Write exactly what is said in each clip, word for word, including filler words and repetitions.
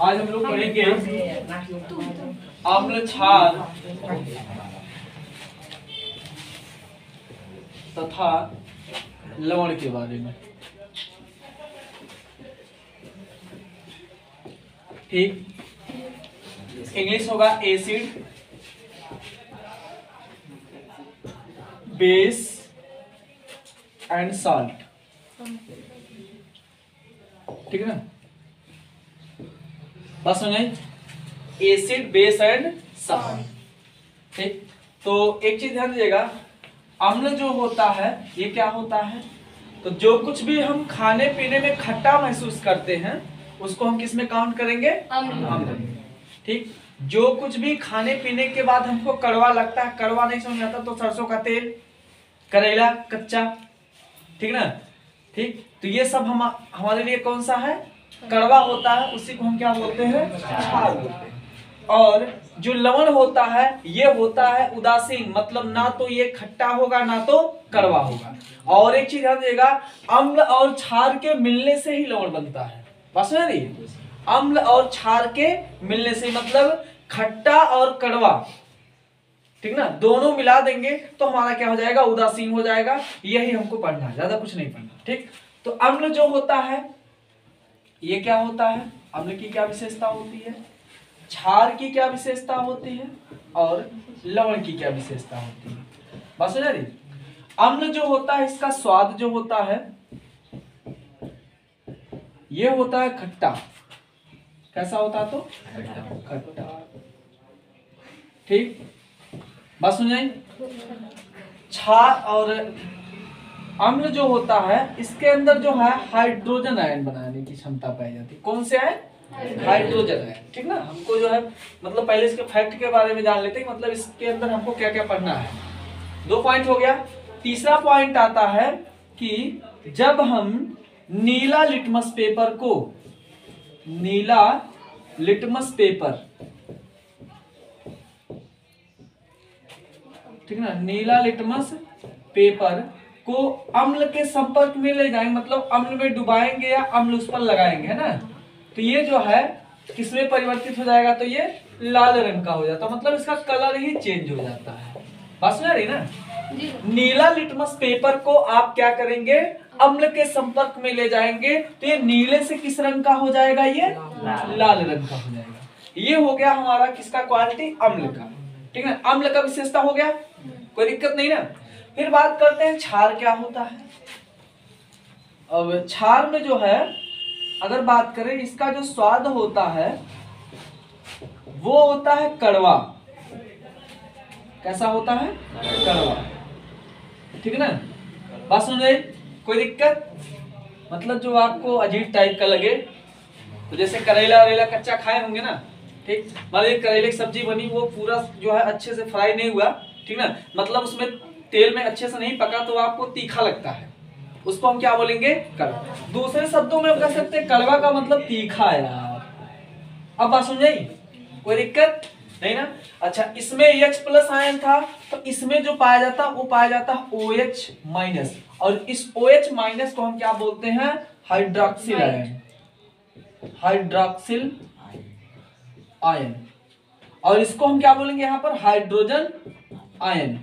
आज हम लोग पढ़ेंगे अम्ल क्षार तथा लवण के बारे में। ठीक, इंग्लिश होगा एसिड, बेस एंड सॉल्ट। ठीक है ना, बस समझे, एसिड बेस एंड सॉल्ट। ठीक, तो एक चीज ध्यान दीजिएगा, अम्ल जो होता है ये क्या होता है, तो जो कुछ भी हम खाने पीने में खट्टा महसूस करते हैं उसको हम किस में काउंट करेंगे, अम्ल। ठीक, जो कुछ भी खाने पीने के बाद हमको कड़वा लगता है, कड़वा नहीं समझ आता तो सरसों का तेल, करेला कच्चा, ठीक ना। ठीक, तो ये सब हम हमारे लिए कौन सा है, कड़वा होता है, उसी को हम क्या बोलते हैं, क्षार बोलते हैं। और जो लवण होता है ये होता है उदासीन, मतलब ना तो ये खट्टा होगा ना तो कड़वा होगा। और एक चीज ध्यान दीजिएगा, अम्ल और क्षार के मिलने से ही लवण बनता है। बात समझ रही है, अम्ल और क्षार के मिलने से, मतलब खट्टा और कड़वा, ठीक ना, दोनों मिला देंगे तो हमारा क्या हो जाएगा, उदासीन हो जाएगा। यही हमको पढ़ना है, ज्यादा कुछ नहीं पढ़ना। ठीक, तो अम्ल जो होता है ये क्या होता है, अम्ल की क्या विशेषता होती है, क्षार की क्या विशेषता होती है और लवण की क्या विशेषता होती है। बात समझ रही, अम्ल जो होता है इसका स्वाद जो होता है ये होता है खट्टा। कैसा होता है, तो खट्टा। ठीक, बात सुनिए, क्षार और अम्ल जो होता है इसके अंदर जो है हाइड्रोजन आयन बनाने की क्षमता पाई जाती है। कौन से आयन, हाइड्रोजन आयन। ठीक ना, हमको जो है मतलब पहले इसके फैक्ट के बारे में जान लेते हैं, मतलब इसके अंदर हमको क्या क्या पढ़ना है। दो पॉइंट हो गया। तीसरा पॉइंट आता है कि जब हम नीला लिटमस पेपर को, नीला लिटमस पेपर, ठीक ना, नीला लिटमस पेपर को अम्ल के संपर्क में ले जाएंगे, मतलब अम्ल में डुबाएंगे या अम्ल उस पर लगाएंगे, है ना, तो ये जो है किसमें परिवर्तित हो जाएगा, तो ये लाल रंग का हो जाता है, मतलब इसका कलर ही चेंज हो जाता है। बात समझ रही ना, नीला लिटमस पेपर को आप क्या करेंगे, अम्ल के संपर्क में ले जाएंगे तो ये नीले से किस रंग का हो जाएगा, ये लाल रंग का हो जाएगा। ये हो गया हमारा किसका, क्वालिटी, अम्ल का। ठीक है, अम्ल का विशेषता हो गया, कोई दिक्कत नहीं ना। फिर बात करते हैं क्षार क्या होता है। अब क्षार में जो है अगर बात करें, इसका जो स्वाद होता है वो होता है कड़वा। कैसा होता है, कड़वा। ठीक है ना, बात सुन रहे, कोई दिक्कत, मतलब जो आपको अजीब टाइप का लगे, तो जैसे करेला वरेला कच्चा खाए होंगे ना, ठीक, मान लीजिए करेले की सब्जी बनी, वो पूरा जो है अच्छे से फ्राई नहीं हुआ, ठीक ना, मतलब उसमें तेल में अच्छे से नहीं पका तो आपको तीखा लगता है, उसको हम क्या बोलेंगे, कड़वा। दूसरे शब्दों में कह सकते हैं कड़वा का मतलब तीखा है यार। अब बात समझ, कोई दिक्कत नहीं ना। अच्छा, इसमें H प्लस आयन था तो इसमें जो पाया जाता वो पाया जाता है OH माइनस, और इस OH माइनस को हम क्या बोलते हैं, हाइड्रोक्सिल आयन, हाइड्रोक्सिल आयन, और इसको हम क्या बोलेंगे यहाँ पर, हाइड्रोजन आयन।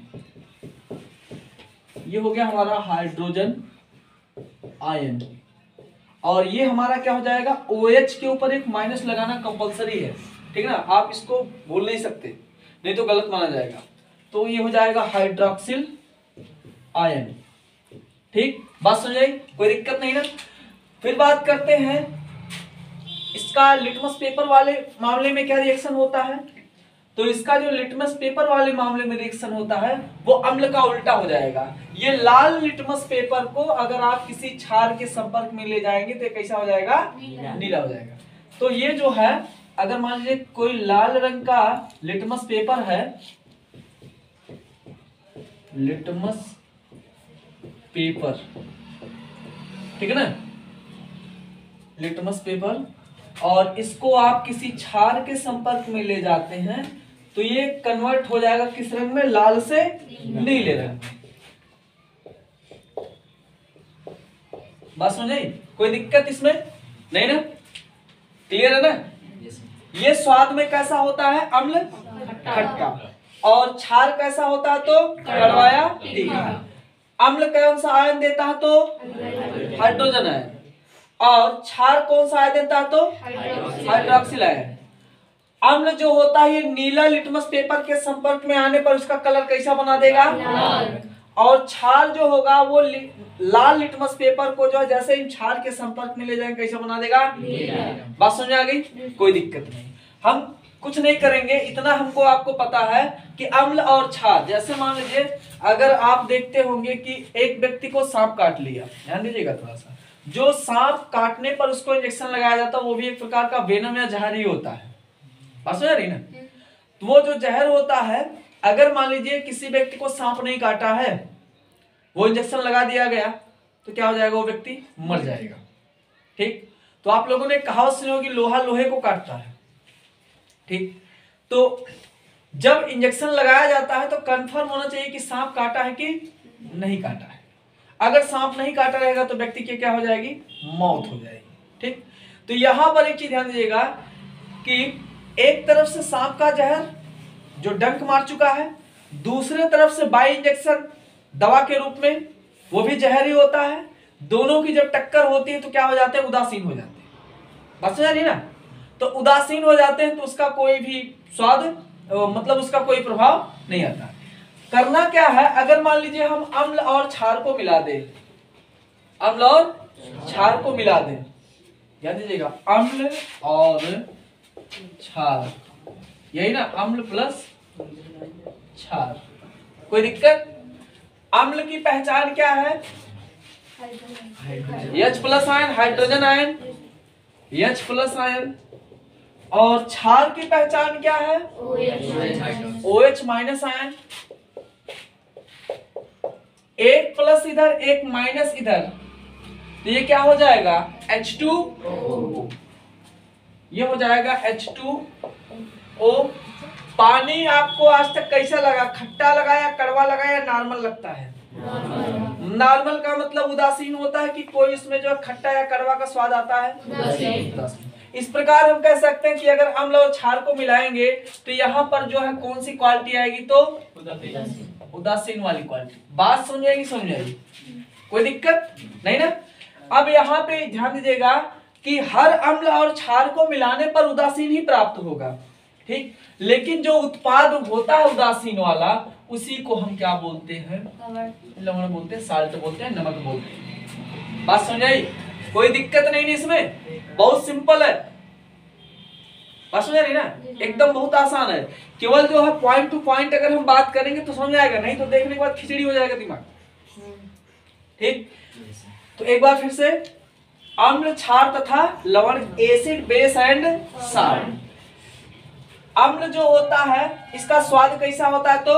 ये हो गया हमारा हाइड्रोजन आयन, और ये हमारा क्या हो जाएगा, OH के ऊपर एक माइनस लगाना कंपलसरी है, ठीक है ना, आप इसको बोल नहीं सकते नहीं तो गलत माना जाएगा। तो ये हो जाएगा हाइड्रोक्सिल आयन। ठीक, बात समझ आई, कोई दिक्कत नहीं ना। फिर बात करते हैं इसका लिटमस पेपर वाले मामले में क्या रिएक्शन होता है, तो इसका जो लिटमस पेपर वाले मामले में रिएक्शन होता है वो अम्ल का उल्टा हो जाएगा। ये लाल लिटमस पेपर को अगर आप किसी क्षार के संपर्क में ले जाएंगे तो कैसा हो जाएगा, नीला हो जाएगा। तो ये जो है, अगर मान लीजिए कोई लाल रंग का लिटमस पेपर है, लिटमस पेपर, ठीक है ना, लिटमस पेपर, और इसको आप किसी क्षार के संपर्क में ले जाते हैं तो ये कन्वर्ट हो जाएगा किस रंग में, लाल से नीले रंग में। बात समझ आई, कोई दिक्कत इसमें नहीं ना, क्लियर है ना। ये स्वाद में कैसा होता है? अम्ल खट्टा। और क्षार कैसा होता है? तो कड़वाया तीखा। अम्ल कौन सा आयन देता है? तो हाइड्रोजन आयन। और क्षार कौन सा आयन देता है? तो हाइड्रोक्सिल आयन। अम्ल जो होता है ये नीला लिटमस पेपर के संपर्क में आने पर उसका कलर कैसा बना देगा? और क्षार जो होगा वो लि, लाल लिटमस पेपर को जो है जैसे इन क्षार के संपर्क में ले जाएंगे कैसा बना देगा? बात समझ आ गई? कोई दिक्कत नहीं, हम कुछ नहीं करेंगे, इतना हमको आपको पता है कि अम्ल और क्षार, जैसे मान लीजिए अगर आप देखते होंगे कि एक व्यक्ति को सांप काट लिया, ध्यान दीजिएगा थोड़ा सा, जो सांप काटने पर उसको इंजेक्शन लगाया जाता है वो भी एक प्रकार का वेनम या जहर ही होता है। बात समझ रही ना? तो वो जो जहर होता है, अगर मान लीजिए किसी व्यक्ति को सांप नहीं काटा है, वो इंजेक्शन लगा दिया गया तो क्या हो जाएगा? वो व्यक्ति मर जाएगा। ठीक, तो आप लोगों ने कहावत सुनी होगी लोहा लोहे को काटता है। ठीक, तो जब इंजेक्शन लगाया जाता है तो कंफर्म होना चाहिए कि सांप काटा है कि नहीं काटा है। अगर सांप नहीं काटा रहेगा तो व्यक्ति की क्या हो जाएगी? मौत हो जाएगी। ठीक, तो यहां पर एक चीज ध्यान दीजिएगा कि एक तरफ से सांप का जहर जो डंक मार चुका है, दूसरे तरफ से बाई इंजेक्शन दवा के रूप में वो भी जहर ही होता है। दोनों की जब टक्कर होती है तो क्या हो जाते हैं? उदासीन हो जाते हैं। बात समझ रही ना? तो उदासीन हो जाते हैं तो उसका कोई भी स्वाद, मतलब उसका कोई प्रभाव नहीं आता। करना क्या है, अगर मान लीजिए हम अम्ल और क्षार को मिला दें, अम्ल और क्षार को मिला दें, ध्यान दीजिएगा, अम्ल और क्षार, यही ना, अम्ल प्लस क्षार, कोई दिक्कत? अम्ल की पहचान क्या है? H plus ion, hydrogen ion, H plus ion. और क्षार की पहचान क्या है? OH minus ion. एक प्लस इधर एक माइनस इधर, तो ये क्या हो जाएगा? H two O. ये हो जाएगा एच टू ओ। पानी आपको आज तक कैसा लगा? खट्टा लगा या कड़वा लगा या नॉर्मल लगता है? नॉर्मल का मतलब उदासीन होता है कि कोई इसमें जो खट्टा या कड़वा का स्वाद आता है? उदासीन। इस प्रकार हम कह सकते हैं कि अगर अम्ल और क्षार को मिलाएंगे तो यहाँ पर जो है कौन सी क्वालिटी आएगी? तो उदासीन वाली क्वालिटी। बात समझेगी? समझेगी? कोई दिक्कत नहीं ना? अब यहाँ पे ध्यान दीजिएगा कि हर अम्ल और क्षार को मिलाने पर उदासीन ही प्राप्त होगा। ठीक, लेकिन जो उत्पाद होता है उदासीन वाला, उसी को हम क्या बोलते हैं? लवण बोलते हैं, साल्ट बोलते हैं, नमक बोलते हैं। बात समझाई? कोई दिक्कत नहीं है इसमें, बहुत सिंपल है। बात समझ रही ना? एकदम बहुत आसान है। केवल जो है पॉइंट टू पॉइंट अगर हम बात करेंगे तो समझ आएगा, नहीं तो देखने के बाद खिचड़ी हो जाएगा दिमाग। ठीक, तो एक बार फिर से, अम्ल, क्षार तथा लवण, एसिड, बेस एंड साल्ट। अम्ल जो होता है इसका स्वाद कैसा होता है? तो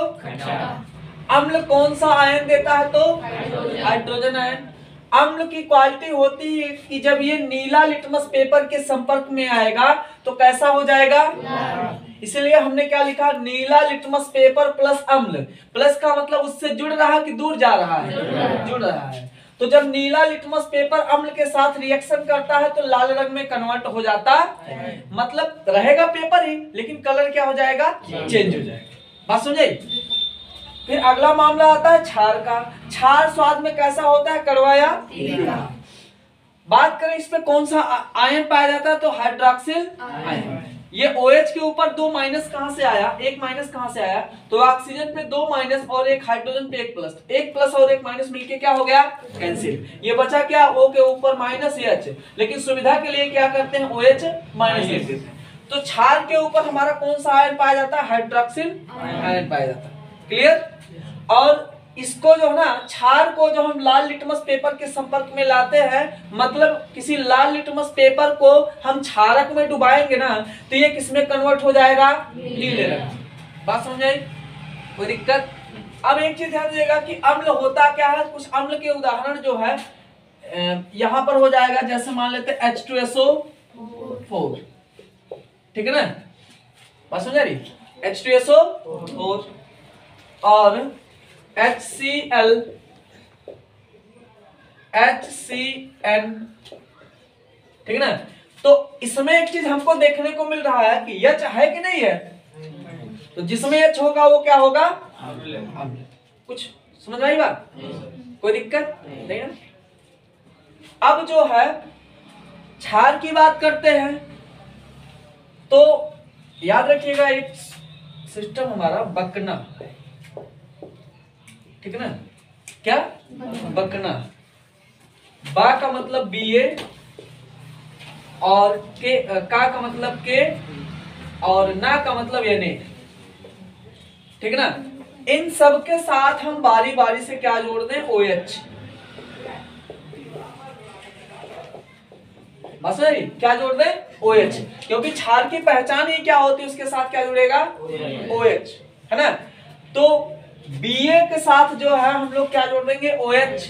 अम्ल कौन सा आयन देता है? तो हाइड्रोजन आयन। अम्ल की क्वालिटी होती है कि जब ये नीला लिटमस पेपर के संपर्क में आएगा तो कैसा हो जाएगा? इसलिए हमने क्या लिखा? नीला लिटमस पेपर प्लस अम्ल। प्लस का मतलब उससे जुड़ रहा है कि दूर जा रहा है? जुड़ रहा है। तो जब नीला लिटमस पेपर अम्ल के साथ रिएक्शन करता है तो लाल रंग में कन्वर्ट हो जाता है, मतलब रहेगा पेपर ही लेकिन कलर क्या हो जाएगा? चेंज हो जाएगा। बात समझे? फिर अगला मामला आता है क्षार का। क्षार स्वाद में कैसा होता है? कड़वा या तीखा। बात करें इसमें कौन सा आयन पाया जाता है? तो हाइड्रोक्सिल आयन। ये OH के ऊपर दो माइनस कहां से आया? एक माइनस कहां से आया? तो ऑक्सीजन पे दो माइनस और एक हाइड्रोजन पे एक प्लस, एक प्लस और एक माइनस मिलके क्या हो गया? कैंसिल। ये बचा क्या? O के ऊपर माइनस H, लेकिन सुविधा के लिए क्या करते हैं? OH माइनस लिख देते हैं। तो क्षार के ऊपर हमारा कौन सा आयन पाया जाता है? हाइड्रोक्सिल आयन पाया जाता है। क्लियर? और इसको जो है ना, क्षार को जो हम लाल लिटमस पेपर के संपर्क में लाते हैं, मतलब किसी लाल लिटमस पेपर को हम क्षारक में डुबाएंगे ना तो ये किसमें कन्वर्ट हो जाएगा? नीले रंग। बात समझ आई? कोई दिक्कत? अब एक चीज ध्यान दीजिएगा कि अम्ल होता क्या है। कुछ अम्ल के उदाहरण जो है यहां पर हो जाएगा, जैसे मान लेते हैं H two S O four. ठीक है ना? बात समझ रही? H two S O four और H C L, H C N. ठीक है ना? तो इसमें एक चीज हमको देखने को मिल रहा है कि एच है कि नहीं है, तो जिसमें एच होगा वो क्या होगा, अम्ल। कुछ समझ आई बात, कोई दिक्कत नहीं ना। अब जो है क्षार की बात करते हैं, तो याद रखिएगा एक सिस्टम हमारा बकना, ठीक है ना, क्या बकना, बा का मतलब बी ए और के का का मतलब के और ना का मतलब एन ए, ठीक है ना। इन सब के साथ हम बारी बारी से क्या जोड़ दें, ओ एच। बस क्या जोड़ दें, ओ एच, क्योंकि क्षार की पहचान ही क्या होती है, उसके साथ क्या जुड़ेगा, ओ एच, है ना। तो बी ए के साथ जो है हम लोग क्या जोड़ देंगे, O H,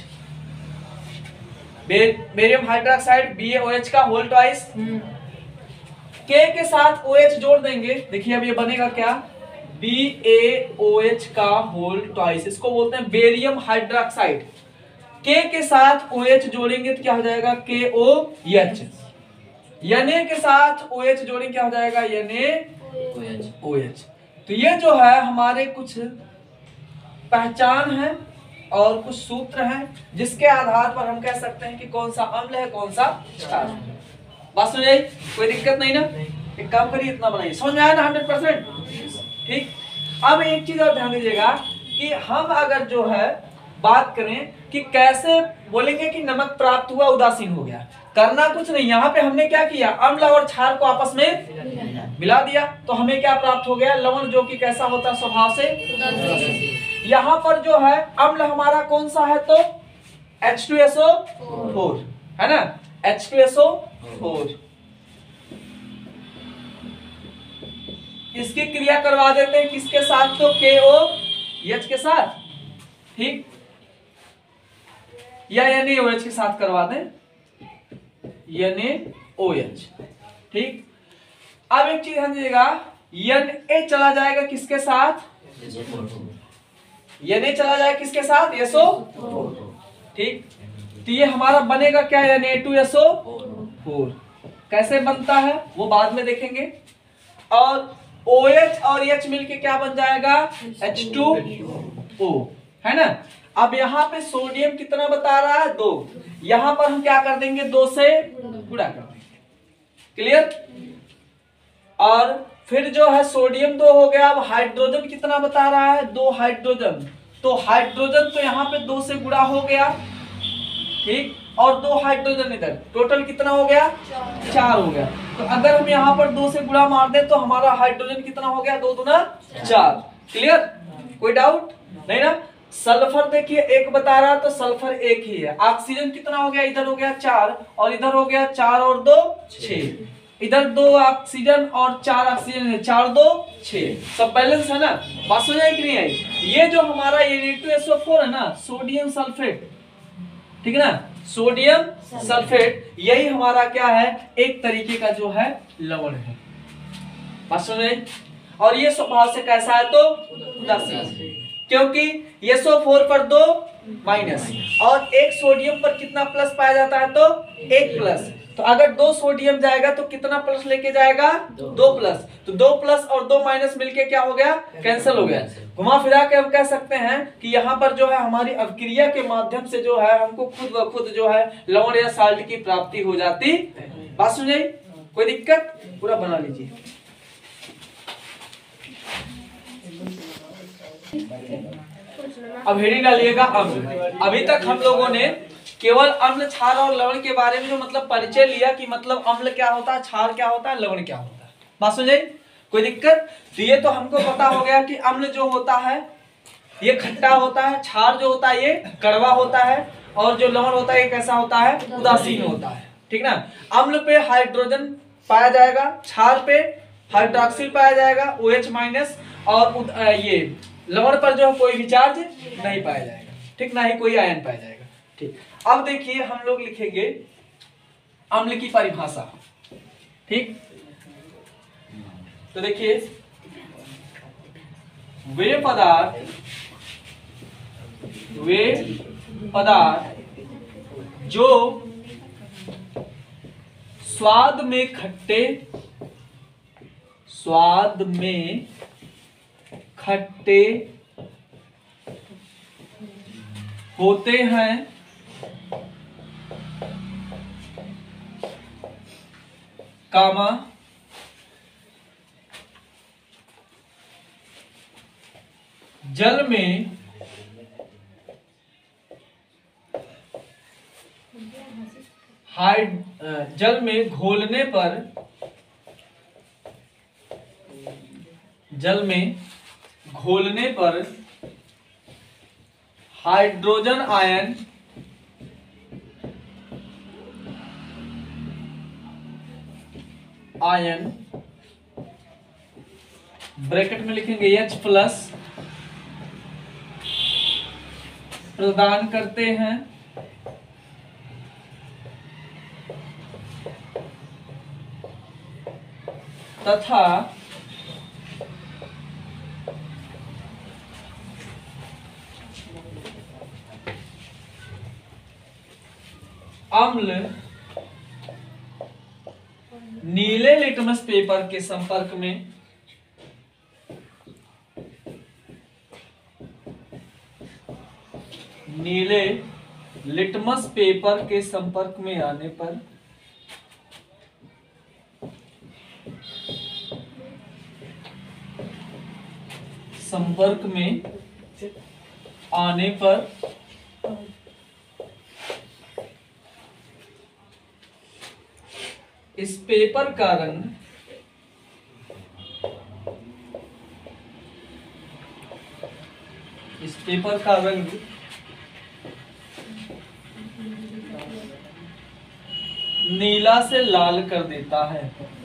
barium hydroxide B A O H का होल ट्वाइस, के के साथ ओ एच जोड़ देंगे। देखिए अब ये बनेगा क्या, बी ए ओ एच का होल ट्वाइस, इसको बोलते हैं बेरियम हाइड्रोक्साइड। के के साथ ओ एच जोड़ेंगे तो क्या हो जाएगा, के ओ एच। Na के साथ ओ एच जोड़ेंगे क्या हो जाएगा, Na ओ एच। तो ये जो है हमारे कुछ पहचान है और कुछ सूत्र हैं जिसके आधार पर हम कह सकते हैं कि कौन सा अम्ल है कौन सा क्षार। बात समझ आई, कोई दिक्कत नहीं ना। एक काम करिए, इतना बनाइए, समझ में आया ना हंड्रेड परसेंट, ठीक। अब एक चीज और ध्यान दीजिएगा कि हम अगर जो है बात करें कि कैसे बोलेंगे कि नमक प्राप्त हुआ, उदासीन हो गया, करना कुछ नहीं। यहाँ पे हमने क्या किया, अम्ल और क्षार को आपस में मिला दिया, तो हमें क्या प्राप्त हो गया, लवण, जो कि कैसा होता है स्वभाव से। यहाँ पर जो है अम्ल हमारा कौन सा है, तो H two S O four, है ना, H two S O four. इसकी क्रिया करवा देते हैं किसके साथ, तो के ओ एच के साथ, ठीक, या एन ए ओ एच के साथ करवा दें, एन ए ओ एच, ठीक। अब एक चीज ध्यान दीजिएगा, एन ए चला जाएगा किसके साथ, एन ए चला जाएगा किसके साथ, एस ओ, ठीक। तो ये हमारा बनेगा क्या, N A two S O four. कैसे बनता है वो बाद में देखेंगे। और OH और H मिलके क्या बन जाएगा, एच टू ओ, है ना। अब यहाँ पे सोडियम कितना बता रहा है, दो, यहां पर हम क्या कर देंगे, दो से गुणा कर देंगे, क्लियर। और फिर जो है सोडियम दो हो गया। अब हाइड्रोजन कितना बता रहा है, दो हाइड्रोजन, तो हाइड्रोजन तो यहाँ पे दो से गुणा हो गया, ठीक, और दो हाइड्रोजन इधर, टोटल कितना हो गया, चार हो गया। तो अगर हम यहाँ पर दो से गुणा मार दें तो हमारा हाइड्रोजन कितना हो गया, दो दूना चार, क्लियर, कोई डाउट नहीं ना। सल्फर देखिए एक बता रहा, तो सल्फर एक ही है। ऑक्सीजन कितना हो गया, इधर हो गया चार और इधर हो गया चार और दो छह, इधर दो ऑक्सीजन और चार ऑक्सीजन है, चार दो छह, सब बैलेंस है ना। बात समझ आई कि नहीं आई। ये जो हमारा ये टू एस ओ फोर है ना, सोडियम सल्फेट, ठीक है ना, सोडियम सल्फेट, यही हमारा क्या है, एक तरीके का जो है लवण है। बात समझ आई। और ये स्वभाव से कैसा है, तो उदासीन, क्योंकि ये एस ओ फोर पर दो माइनस और एक सोडियम पर कितना प्लस पाया जाता है, तो एक प्लस। तो अगर दो सोडियम जाएगा तो कितना प्लस लेके जाएगा, दो प्लस। तो दो प्लस और दो माइनस मिलके क्या हो गया, कैंसिल हो गया। घुमा फिरा के हम कह सकते हैं कि यहाँ पर जो है हमारी अवक्रिया के माध्यम से जो है हमको खुद व खुद जो है लवण या साल्ट की प्राप्ति हो जाती। बात सुन जाए, कोई दिक्कत, पूरा बना लीजिए। अब हेडिंग डालिएगा अम्ल। अभी तक हम लोगों ने केवल अम्ल, क्षार और लवण के बारे में जो मतलब परिचय लिया कि मतलब अम्ल क्या होता है, क्षार क्या होता है, लवण क्या होता है। बात समझ आई, कोई दिक्कत। तो ये तो हमको पता हो गया कि अम्ल जो होता है ये खट्टा होता है, क्षार जो होता है ये कड़वा होता है, और जो लवण होता है ये कैसा होता है, उदासीन होता है, ठीक ना। अम्ल पे हाइड्रोजन पाया जाएगा, क्षार पे हाइड्रोक्सिल पाया जाएगा ओ एच माइनस, और ये लवण पर जो कोई भी चार्ज नहीं पाया जाएगा, ठीक, ना ही कोई आयन पाया जाएगा, ठीक। अब देखिए हम लोग लिखेंगे अम्ल की परिभाषा, ठीक। तो देखिए वे पदार्थ वे पदार्थ जो स्वाद में खट्टे, स्वाद में खट्टे होते हैं, कामा जल में हाइड जल में घोलने पर, जल में घोलने पर हाइड्रोजन आयन आयन ब्रैकेट में लिखेंगे H प्लस प्रदान करते हैं, तथा अम्ल नीले लिटमस पेपर के संपर्क में नीले लिटमस पेपर के संपर्क में आने पर संपर्क में आने पर इस पेपर का रंग इस पेपर का रंग नीला से लाल कर देता है।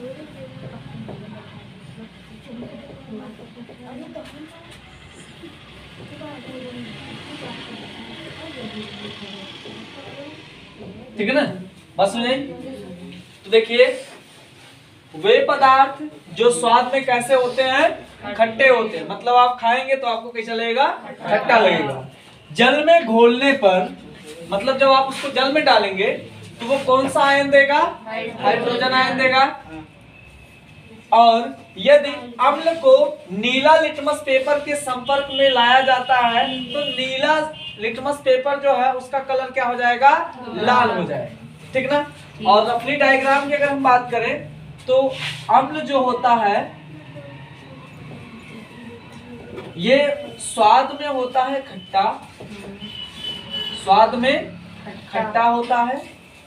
ठीक है ना, बस हो जाए। तो देखिए वे पदार्थ जो स्वाद में कैसे होते हैं, खट्टे होते हैं, मतलब आप खाएंगे तो आपको कैसा लगेगा, खट्टा लगेगा। जल में घोलने पर मतलब जब आप उसको जल में डालेंगे तो वो कौन सा आयन देगा, हाइड्रोजन आयन देगा। और यदि अम्ल को नीला लिटमस पेपर के संपर्क में लाया जाता है तो नीला लिटमस पेपर जो है उसका कलर क्या हो जाएगा, लाल हो जाएगा। ठीक ना। और रफली डायग्राम की अगर हम बात करें तो अम्ल जो होता है ये स्वाद में होता है खट्टा, स्वाद में खट्टा होता है।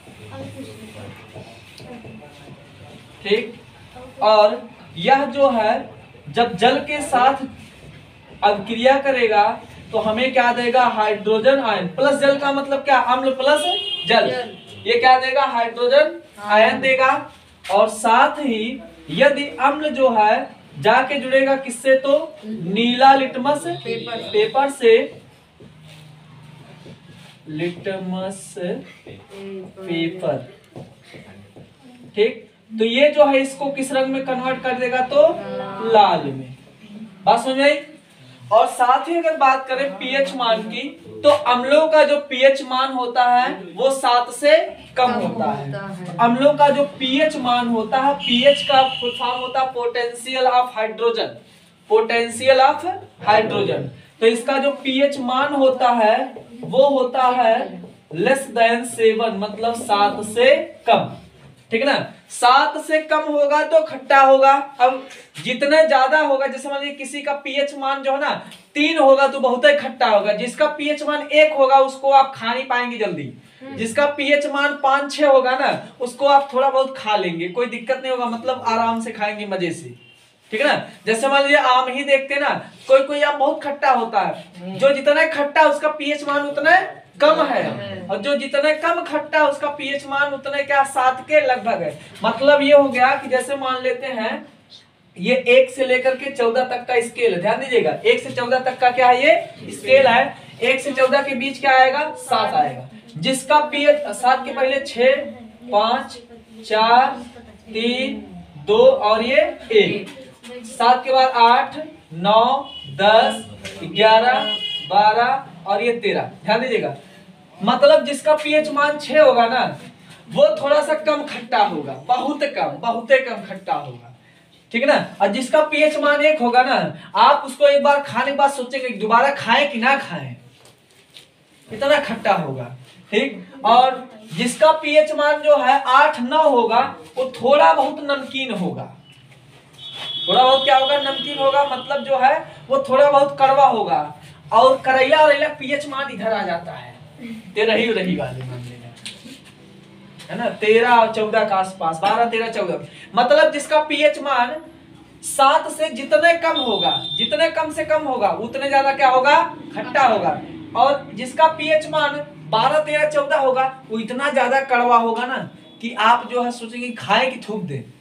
ठीक। और यह जो है जब जल के साथ अभिक्रिया करेगा तो हमें क्या देगा, हाइड्रोजन आयन। प्लस जल का मतलब क्या, अम्ल प्लस जल, ये क्या देगा, हाइड्रोजन आयन देगा। और साथ ही यदि अम्ल जो है जाके जुड़ेगा किससे, तो नीला लिटमस पेपर, पेपर से, लिटमस पेपर। ठीक। तो ये जो है इसको किस रंग में कन्वर्ट कर देगा, तो लाल में। बात समझ आई। और साथ ही अगर बात करें पीएच मान की तो अम्लों का जो पीएच मान होता है वो सात से कम होता है। अम्लों का जो पीएच मान होता है, पीएच का फुल फॉर्म होता है potential of hydrogen, potential of hydrogen. तो इसका जो पीएच मान होता है वो होता है लेस देन सेवन, मतलब सात से कम। ठीक है ना। सात से कम होगा तो खट्टा होगा। अब जितना ज्यादा होगा, जैसे मान लीजिए किसी का पीएच मान जो है ना तीन होगा तो बहुत ही खट्टा होगा। जिसका पीएच मान एक होगा उसको आप खा नहीं पाएंगे जल्दी। जिसका पीएच मान पांच छह होगा ना उसको आप थोड़ा बहुत खा लेंगे, कोई दिक्कत नहीं होगा, मतलब आराम से खाएंगे मजे से। ठीक है ना। जैसे मान लीजिए आम ही देखते ना, कोई कोई आम बहुत खट्टा होता है, जो जितना खट्टा उसका पीएच मान उतना कम है, और जो जितना कम खट्टा उसका पीएच मान उतने क्या, सात के लगभग है। मतलब ये हो गया कि जैसे मान लेते हैं ये एक से लेकर के चौदह तक का स्केल है, ध्यान दीजिएगा। एक से चौदह तक का क्या है, ये स्केल है। एक से चौदह के बीच क्या आएगा, सात आएगा। जिसका पीएच सात के पहले छह, पांच, चार, तीन, दो और ये एक। सात के बाद आठ, नौ, दस, ग्यारह, बारह और ये तेरह। ध्यान दीजिएगा। मतलब जिसका पीएच मान छह होगा ना वो थोड़ा सा कम खट्टा होगा, बहुत कम, बहुत कम खट्टा होगा, ठीक है ना। और जिसका पीएच मान एक होगा ना, आप उसको एक बार खाने के बाद सोचेंगे दोबारा खाएं कि ना खाएं, इतना खट्टा होगा, ठीक। और जिसका पीएच मान जो है आठ नौ होगा, वो थोड़ा बहुत नमकीन होगा, थोड़ा बहुत क्या होगा, नमकीन होगा, मतलब जो है वो थोड़ा बहुत कड़वा होगा। और करैला और पीएच मान इधर आ जाता है तेरह ही रही वाले मामले में, है ना, तेरह और चौदह का आसपास, बारह तेरह चौदह, मतलब जिसका पीएच मान सात से जितने कम होगा, जितने कम से कम होगा उतने ज्यादा क्या होगा, खट्टा होगा। और जिसका पीएच मान बारह तेरह चौदह होगा, वो इतना ज्यादा कड़वा होगा ना कि आप जो है सोचेंगे खाए कि थूक दे।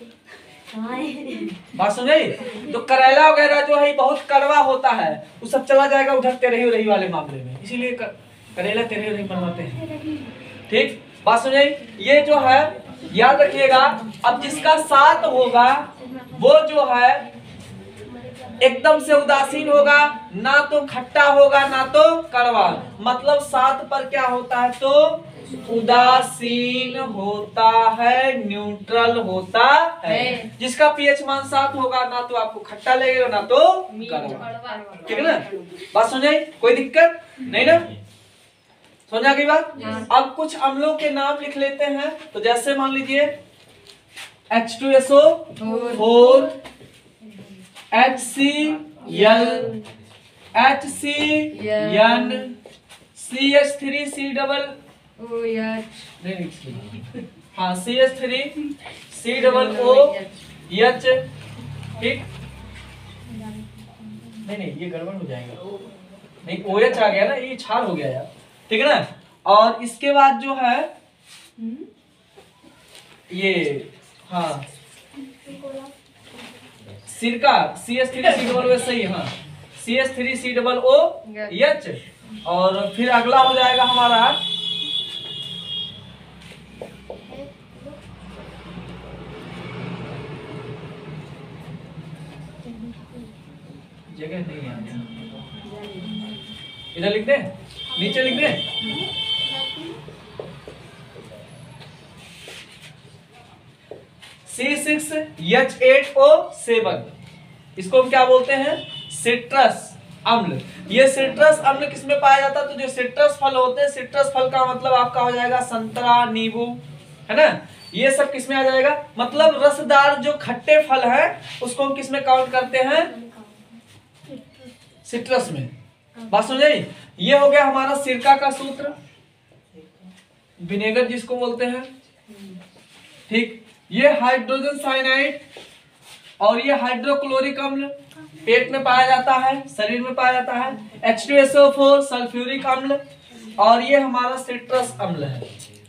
बात समझे। तो करेला वगैरह जो है बहुत कड़वा होता है, वो सब चला जाएगा उधर तेरही रही वाले मामले में, इसीलिए करेला तेरही रही बनवाते हैं, ठीक। बात समझे। ये जो है याद रखिएगा। अब जिसका सात होगा वो जो है एकदम से उदासीन होगा, ना तो खट्टा होगा ना तो कड़वा, मतलब सात पर क्या होता है तो उदासीन होता है, न्यूट्रल होता है। जिसका पीएच मान सात होगा, ना तो आपको खट्टा लगेगा ना तो कड़वा, ठीक है ना। बात समझे, कोई दिक्कत नहीं ना, समझा गई बात। अब कुछ अम्लों के नाम लिख लेते हैं। तो जैसे मान लीजिए H two S O four, H C L, H C N, C H three C double हाँ C H three C double O H, ठीक। नहीं नहीं ये गड़बड़ हो जाएगा, नहीं ओ एच आ गया ना, ये छाड़ हो गया यार, ठीक है ना। और इसके बाद जो है ये हाँ सिरका C S three C double O सही, हाँ C S three C double O H. और फिर अगला हो जाएगा हमारा जगह नहीं है, इधर लिख दे, नीचे लिख दे। C six H eight O seven, इसको हम क्या बोलते हैं, सिट्रस अम्ल। ये सिट्रस अम्ल किसमें पाया जाता है, तो जो सिट्रस फल होते हैं, सिट्रस फल का मतलब आपका हो जाएगा संतरा, नींबू, है ना, ये सब किसमें आ जाएगा, मतलब रसदार जो खट्टे फल है उसको हम किसमें काउंट करते हैं, सिट्रस में। बात समझे। ये हो गया हमारा सिरका का सूत्र, विनेगर जिसको बोलते हैं, ठीक। ये हाइड्रोजन साइनाइड और ये हाइड्रोक्लोरिक अम्ल पेट में पाया जाता है, शरीर में पाया जाता है। H two S O four sulphuric अम्ल, और ये हमारा सिट्रस अम्ल है,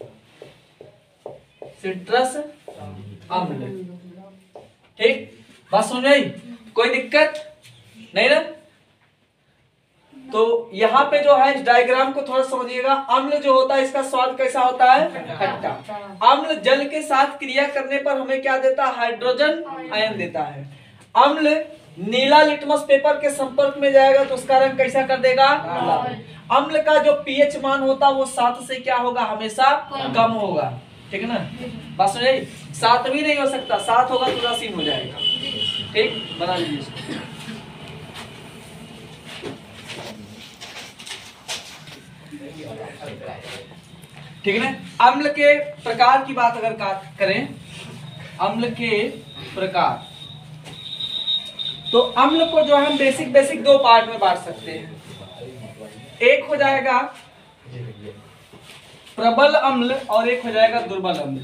सिट्रस अम्ल, ठीक। बात समझ आई, कोई दिक्कत नहीं ना। तो यहाँ पे जो है इस डायग्राम को थोड़ा समझिएगा। अम्ल जो होता है इसका स्वाद कैसा होता है, खट्टा। अम्ल जल के साथ क्रिया करने पर हमें क्या देता है, हाइड्रोजन आयन देता है। अम्ल नीला लिटमस पेपर के संपर्क में जाएगा तो उसका रंग कैसा कर देगा, अम्ल का जो पीएच मान होता है वो सात से क्या होगा, हमेशा कम होगा, ठीक है ना। बात समझे, सात भी नहीं हो सकता, सात होगा तो उदासीन हो जाएगा, ठीक। बना लीजिए इसको। ठीक है ना। अम्ल के प्रकार की बात अगर करें, अम्ल के प्रकार, तो अम्ल को जो हम बेसिक बेसिक दो पार्ट में बांट सकते हैं। एक हो जाएगा प्रबल अम्ल और एक हो जाएगा दुर्बल अम्ल।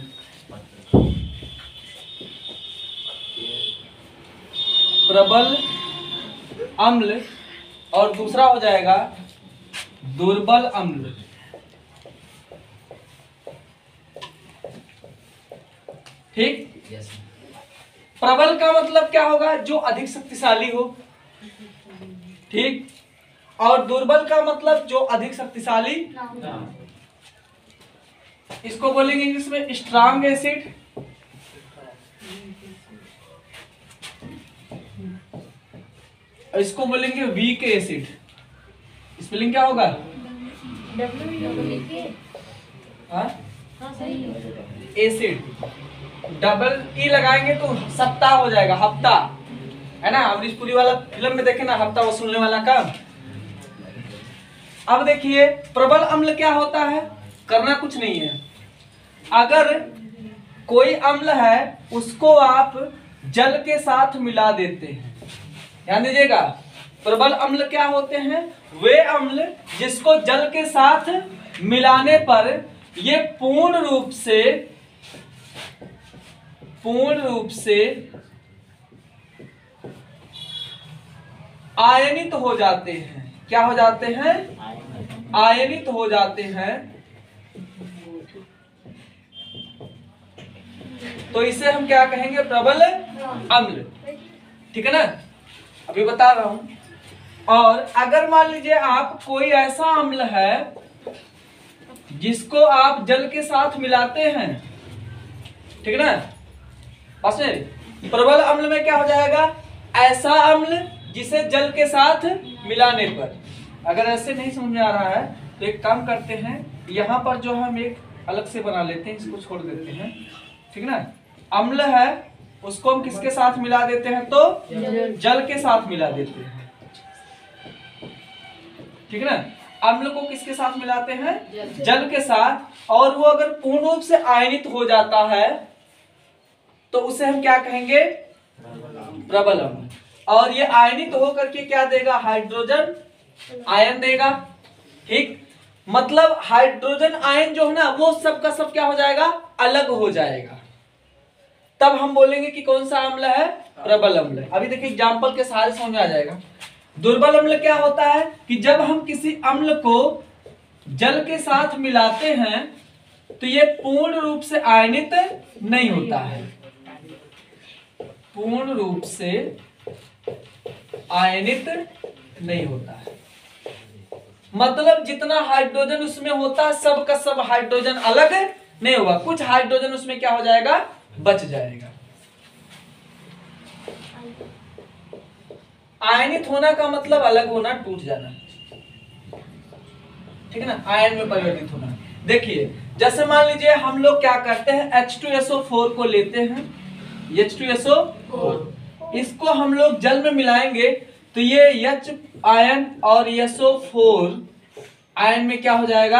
प्रबल अम्ल और दूसरा हो जाएगा दुर्बल अम्ल। ठीक। yes. प्रबल का मतलब क्या होगा, जो अधिक शक्तिशाली हो, ठीक। और दुर्बल का मतलब जो अधिक शक्तिशाली no. इसको बोलेंगे इंग्लिश में स्ट्रांग एसिड, इसको बोलेंगे वीक एसिड। स्पेलिंग क्या होगा, हाँ एसिड, डबल ई लगाएंगे तो सप्ताह हो जाएगा, हफ्ता, है ना। अमरीश पुरी वाला फिल्म में देखे ना, हफ्ता वसूलने वाला काम। अब देखिए प्रबल अम्ल क्या होता है, करना कुछ नहीं है। अगर कोई अम्ल है उसको आप जल के साथ मिला देते हैं, ध्यान दीजिएगा, प्रबल अम्ल क्या होते हैं, वे अम्ल जिसको जल के साथ मिलाने पर ये पूर्ण रूप से पूर्ण रूप से आयनित हो जाते हैं। क्या हो जाते हैं, आयनित हो जाते हैं। तो इसे हम क्या कहेंगे, प्रबल अम्ल, ठीक है ना, अभी बता रहा हूं। और अगर मान लीजिए आप कोई ऐसा अम्ल है जिसको आप जल के साथ मिलाते हैं, ठीक है ना, बस प्रबल अम्ल में क्या हो जाएगा, ऐसा अम्ल जिसे जल के साथ मिलाने पर। अगर ऐसे नहीं समझ में आ रहा है तो एक काम करते हैं, यहाँ पर जो हम एक अलग से बना लेते हैं, इसको छोड़ देते हैं, ठीक ना। अम्ल है उसको हम किसके साथ मिला देते हैं, तो जल के साथ मिला देते हैं, ठीक है ना। अम्ल को किसके साथ मिलाते हैं, जल के साथ। और वो अगर पूर्ण रूप से आयनित हो जाता है तो उसे हम क्या कहेंगे, प्रबल अम्ल। और ये आयनित होकर के क्या देगा, हाइड्रोजन आयन देगा, ठीक। मतलब हाइड्रोजन आयन जो है ना वो सब का सब क्या हो जाएगा, अलग हो जाएगा। तब हम बोलेंगे कि कौन सा अम्ल है, प्रबल अम्ल। अभी देखिए एग्जांपल के सहारे समझ में आ जाएगा। दुर्बल अम्ल क्या होता है कि जब हम किसी अम्ल को जल के साथ मिलाते हैं तो ये पूर्ण रूप से आयनित नहीं होता है, पूर्ण रूप से आयनित नहीं होता है। मतलब जितना हाइड्रोजन उसमें होता है सब का सब हाइड्रोजन अलग नहीं होगा, कुछ हाइड्रोजन उसमें क्या हो जाएगा, बच जाएगा। आयनित होना का मतलब अलग होना, टूट जाना, ठीक है ना, आयन में परिवर्तित होना। देखिए जैसे मान लीजिए हम लोग क्या करते हैं, H two S O four को लेते हैं, H two S O four, इसको हम लोग जल में मिलाएंगे तो ये H आयन और एस ओ फोर आयन में क्या हो जाएगा,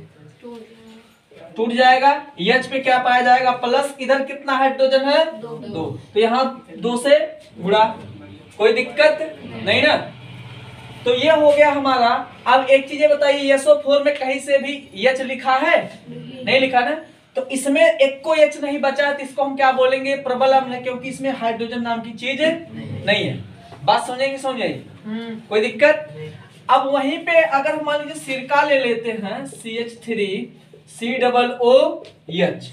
टूट जाएगा। H पे क्या पाया जाएगा, प्लस। इधर कितना हाइड्रोजन है, दो, दो। तो यहाँ दो से गुणा, कोई दिक्कत नहीं ना। तो ये हो गया हमारा। अब एक चीज बताइए, एस ओ फोर में कहीं से भी H लिखा है, नहीं लिखा ना, तो इसमें एक को H नहीं बचा है तो इसको हम क्या बोलेंगे, प्रबल अम्ल है, क्योंकि इसमें हाइड्रोजन नाम की चीज नहीं है। बात समझेंगे, समझाइए, कोई दिक्कत। अब वहीं पे अगर हम मान लीजिए सिरका ले लेते हैं, C H three C double O H,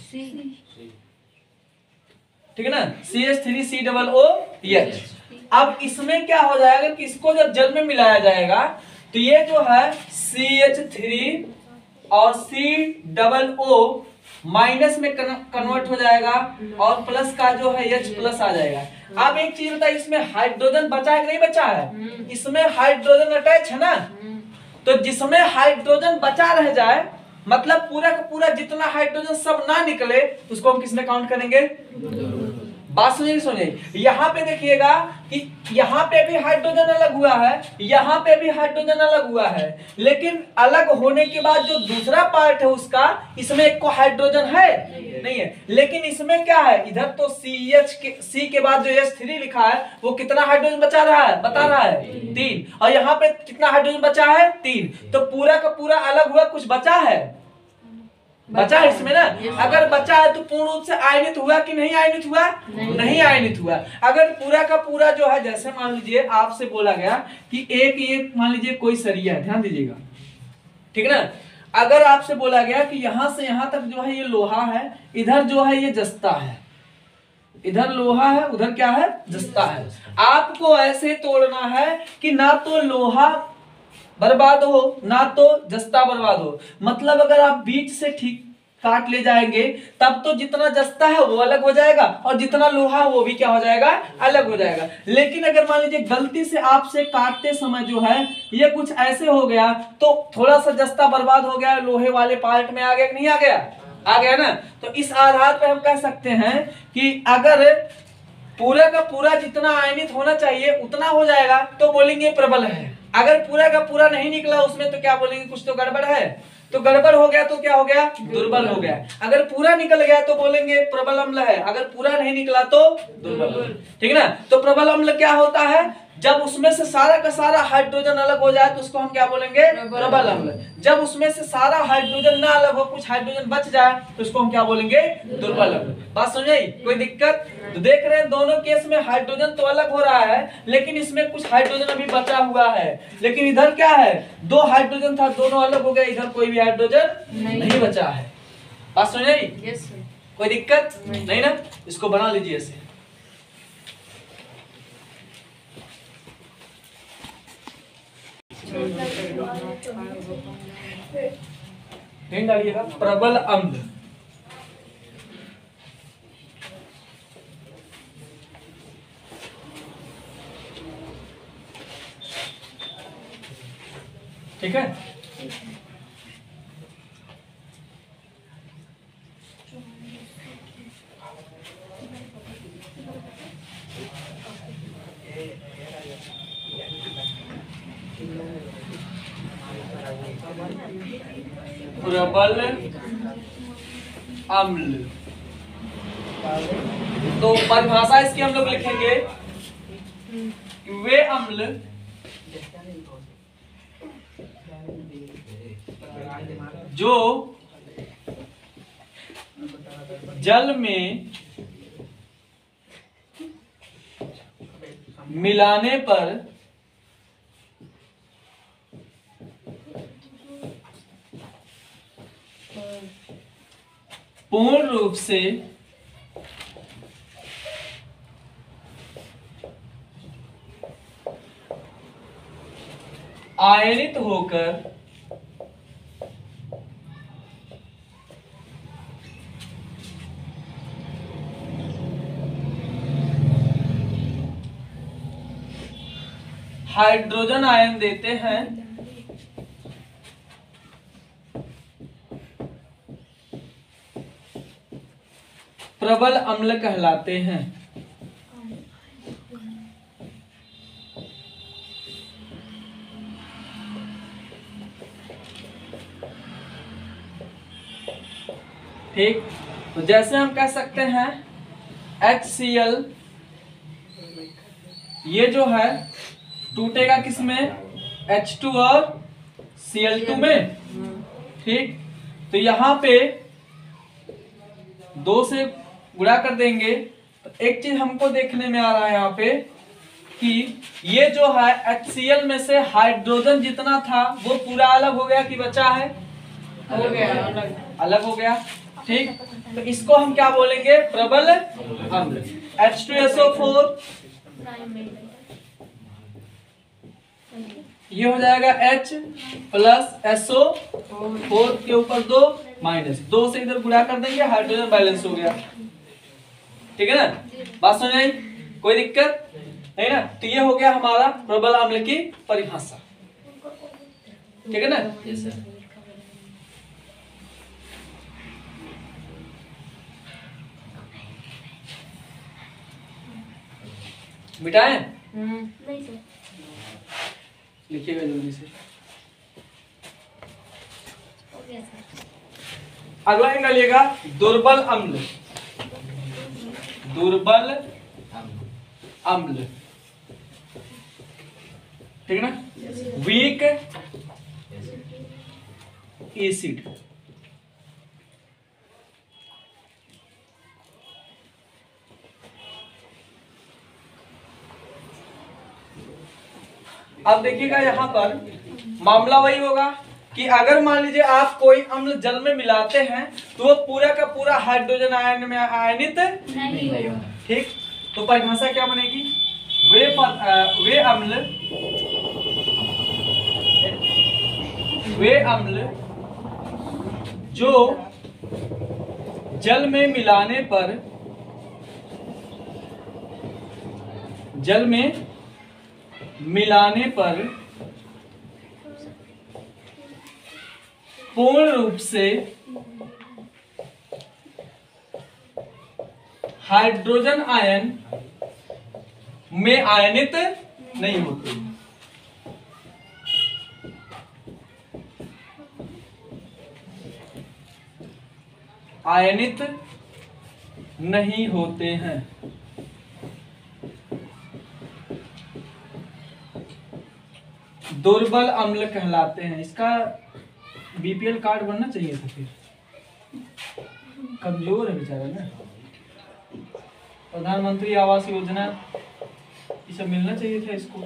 ठीक है ना, C H three C double O H. अब इसमें क्या हो जाएगा कि इसको जब जल में मिलाया जाएगा तो ये जो है सी एच थ्री और C डबल O माइनस में कन्वर्ट हो जाएगा और प्लस का जो है H प्लस आ जाएगा। अब एक चीज बताइए, इसमें हाइड्रोजन बचा है कि नहीं बचा है, इसमें हाइड्रोजन अटैच है ना, तो जिसमें हाइड्रोजन बचा रह जाए, मतलब पूरा का पूरा जितना हाइड्रोजन सब ना निकले उसको हम किसमें काउंट करेंगे, बात सुनिए सुनिए। यहाँ पे देखिएगा कि यहाँ पे भी हाइड्रोजन अलग हुआ है, यहाँ पे भी हाइड्रोजन अलग हुआ है, लेकिन अलग होने के बाद जो दूसरा पार्ट है उसका, इसमें एक को हाइड्रोजन है नहीं है, लेकिन इसमें क्या है, इधर तो सी एच के सी के बाद जो एच थ्री लिखा है वो कितना हाइड्रोजन बचा रहा है, बता रहा है तीन, और यहाँ पे कितना हाइड्रोजन बचा है, तीन। तो पूरा का पूरा अलग हुआ, कुछ बचा है, बचा है इसमें ना। अगर बचा है तो पूर्ण रूप से आयनित हुआ कि नहीं आयनित हुआ, नहीं, नहीं आयनित हुआ। अगर पूरा का पूरा जो है, जैसे मान लीजिए आपसे बोला गया कि एक ये मान लीजिए कोई सरिया है, ध्यान दीजिएगा, ठीक है ना। अगर आपसे बोला गया कि यहां से यहां तक जो है ये लोहा है, इधर जो है ये जस्ता है, इधर लोहा है उधर क्या है, जस्ता है। आपको ऐसे तोड़ना है कि ना तो लोहा बर्बाद हो ना तो जस्ता बर्बाद हो। मतलब अगर आप बीच से ठीक काट ले जाएंगे तब तो जितना जस्ता है वो अलग हो जाएगा और जितना लोहा वो भी क्या हो जाएगा, अलग हो जाएगा। लेकिन अगर मान लीजिए गलती से आपसे काटते समय जो है ये कुछ ऐसे हो गया तो थोड़ा सा जस्ता बर्बाद हो गया, लोहे वाले पार्ट में आ गया कि नहीं आ गया, आ गया ना। तो इस आधार पे हम कह सकते हैं कि अगर पूरा का पूरा जितना आयनित होना चाहिए उतना हो जाएगा तो बोलेंगे प्रबल है। अगर पूरा का पूरा नहीं निकला उसमें तो क्या बोलेंगे, कुछ तो गड़बड़ है। तो गड़बड़ हो गया तो क्या हो गया, दुर्बल हो गया। अगर पूरा निकल गया तो बोलेंगे प्रबल अम्ल है, अगर पूरा नहीं निकला तो दुर्बल। ठीक है ना। तो प्रबल अम्ल क्या होता है, जब उसमें से सारा का सारा हाइड्रोजन अलग हो जाए तो उसको हम क्या बोलेंगे, प्रबल अम्ल। जब उसमें से सारा हाइड्रोजन ना अलग हो, कुछ हाइड्रोजन बच जाए तो उसको हम क्या बोलेंगे, दुर्बल अम्ल। बात समझ आई, कोई दिक्कत? तो देख रहे हैं दोनों केस में हाइड्रोजन तो अलग हो रहा है, लेकिन इसमें कुछ हाइड्रोजन अभी बचा हुआ है। लेकिन इधर क्या है, दो हाइड्रोजन था, दोनों अलग हो गए, इधर कोई भी हाइड्रोजन नहीं, नहीं बचा है। बात समझ आई? Yes sir. कोई दिक्कत नहीं, नहीं ना। इसको बना लीजिए ऐसे, हिंट डालिएगा, प्रबल अम्ल। ठीक है। प्रबल अम्ल, तो परिभाषा इसकी हम लोग लिखेंगे, वे अम्ल जो जल में मिलाने पर पूर्ण रूप से आयनित होकर हाइड्रोजन आयन देते हैं, प्रबल अम्ल कहलाते हैं। ठीक, तो जैसे हम कह सकते हैं एच सी एल, ये जो है टूटेगा किसमें, एच टू और सी एल टू में। ठीक, तो यहां पे दो से गुणा कर देंगे तो एक चीज हमको देखने में आ रहा है यहाँ पे कि ये जो है एच सी एल में से हाइड्रोजन जितना था वो पूरा अलग हो गया कि बचा है, हो गया अलग, अलग हो गया। ठीक, तो इसको हम क्या बोलेंगे, प्रबल अम्ल। H two S O four, ये हो जाएगा H plus S O four के ऊपर दो माइनस दो से इधर गुणा कर देंगे, हाइड्रोजन बैलेंस हो गया। ठीक है ना, बात समझ आई, कोई दिक्कत नहीं ना। तो ये हो गया हमारा प्रबल अम्ल की परिभाषा। ठीक है ना। yes, sir. मिटाएं, नहीं सर, लिखिएगा जल्दी से। अगला निकालिएगा दुर्बल अम्ल, दुर्बल अम्ल। ठीक है ना, वीक एसिड। अब देखिएगा यहाँ पर मामला वही होगा कि अगर मान लीजिए आप कोई अम्ल जल में मिलाते हैं तो वो पूरा का पूरा हाइड्रोजन आयन में आयनित नहीं होगा। ठीक, तो परिभाषा क्या बनेगी, वे पर, आ, वे अम्ल वे अम्ल जो जल में मिलाने पर जल में मिलाने पर पूर्ण रूप से हाइड्रोजन आयन में आयनित नहीं होते। आयनित नहीं होते हैं। दुर्बल अम्ल कहलाते हैं। इसका बीपीएल कार्ड बनना चाहिए था, फिर कमजोर है बेचारा ना। प्रधानमंत्री आवास योजना ये सब मिलना चाहिए था इसको।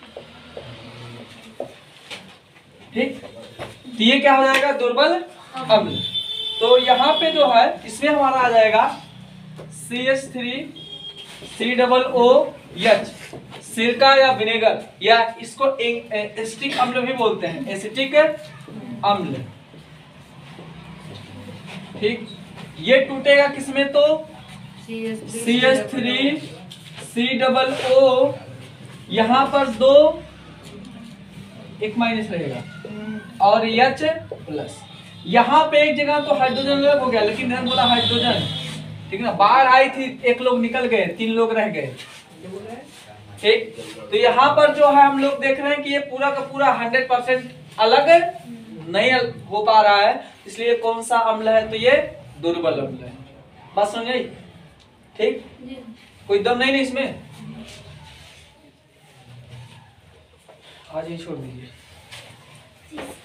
ठीक, तो ये क्या हो जाएगा, दुर्बल अम्ल। तो यहाँ पे जो है इसमें हमारा आ जाएगा C H three C double O H, सिरका या विनेगर, या इसको एसिटिक अम्ल भी बोलते हैं, एसिटिक अम्ल। ठीक, ये टूटेगा किसमें, तो C H three C double O, यहां पर दो एक माइनस रहेगा और एच प्लस। यहाँ पे एक जगह तो हाइड्रोजन अलग हो गया, लेकिन ध्यान बोला हाइड्रोजन, ठीक ना। बाढ़ आई थी, एक लोग निकल गए, तीन लोग रह गए। ठीक, तो यहाँ पर जो है हम लोग देख रहे हैं कि ये पूरा का पूरा हंड्रेड परसेंट अलग नहीं हो पा रहा है, इसलिए कौन सा अम्ल है, तो ये दुर्बल अम्ल है। बात समझ आई? ठीक, कोई दम नहीं नहीं इसमें, आज ये छोड़ दीजिए।